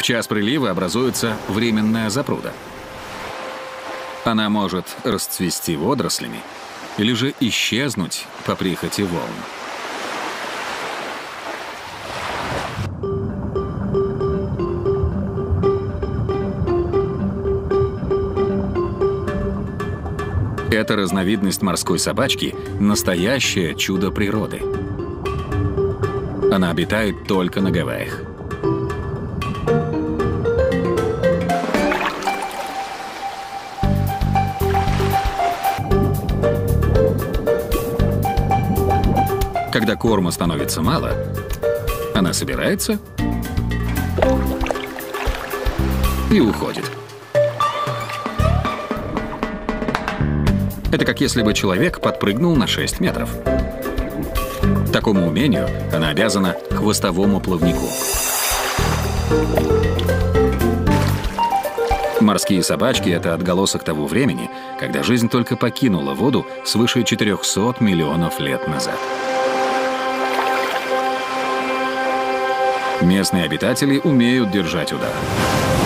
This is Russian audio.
час прилива образуется временная запруда. Она может расцвести водорослями или же исчезнуть по прихоти волн. Эта разновидность морской собачки – настоящее чудо природы. Она обитает только на Гавайях. Когда корма становится мало, она собирается и уходит. Это как если бы человек подпрыгнул на 6 метров. Такому умению она обязана хвостовому плавнику. Морские собачки — это отголосок того времени, когда жизнь только покинула воду свыше 400 миллионов лет назад. Местные обитатели умеют держать удар.